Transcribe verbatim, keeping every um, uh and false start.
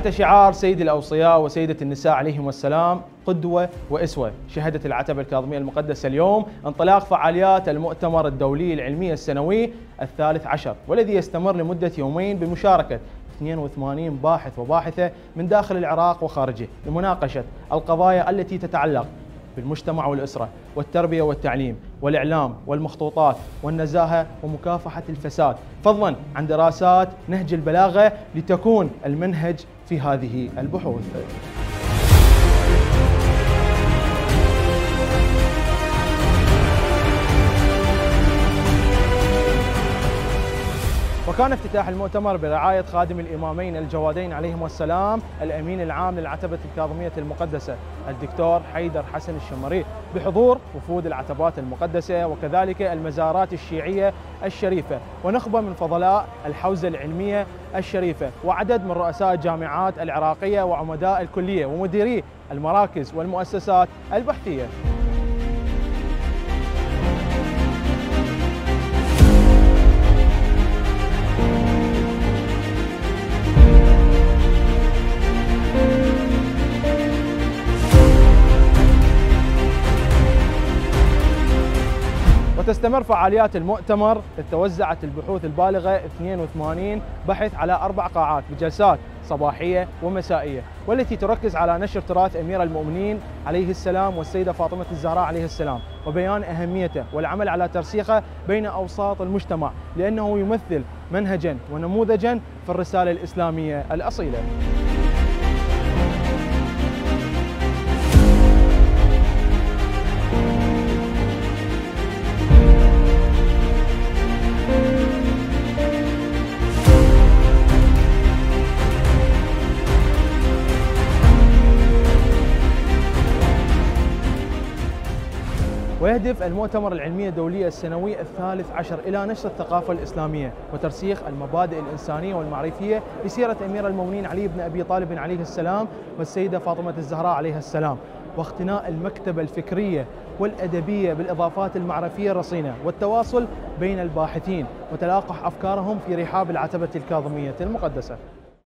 تحت شعار سيد الأوصياء وسيدة النساء عليهم السلام قدوة وأسوة، شهدت العتبة الكاظمية المقدسة اليوم انطلاق فعاليات المؤتمر الدولي العلمي السنوي الثالث عشر، والذي يستمر لمدة يومين بمشاركة اثنين وثمانين باحث وباحثة من داخل العراق وخارجه لمناقشة القضايا التي تتعلق بالمجتمع والأسرة والتربية والتعليم والإعلام والمخطوطات والنزاهة ومكافحة الفساد، فضلا عن دراسات نهج البلاغة لتكون المنهج في هذه البحوث. وكان افتتاح المؤتمر برعاية خادم الإمامين الجوادين عليهم السلام الأمين العام للعتبة الكاظمية المقدسة الدكتور حيدر حسن الشمري، بحضور وفود العتبات المقدسة وكذلك المزارات الشيعية الشريفة ونخبة من فضلاء الحوزة العلمية الشريفة وعدد من رؤساء الجامعات العراقية وعمداء الكلية ومديري المراكز والمؤسسات البحثية. وتستمر فعاليات المؤتمر، إذ توزعت البحوث البالغة اثنين وثمانين بحث على أربع قاعات بجلسات صباحية ومسائية، والتي تركز على نشر تراث أمير المؤمنين عليه السلام والسيدة فاطمة الزهراء عليه السلام وبيان أهميته والعمل على ترسيخه بين أوساط المجتمع، لأنه يمثل منهجا ونموذجا في الرسالة الإسلامية الأصيلة. ويهدف المؤتمر العلمي الدولي السنوي الثالث عشر إلى نشر الثقافة الإسلامية وترسيخ المبادئ الإنسانية والمعرفية بسيرة أمير المؤمنين علي بن أبي طالب عليه السلام والسيدة فاطمة الزهراء عليها السلام، واقتناء المكتبة الفكرية والأدبية بالإضافات المعرفية الرصينة والتواصل بين الباحثين وتلاقح أفكارهم في رحاب العتبة الكاظمية المقدسة.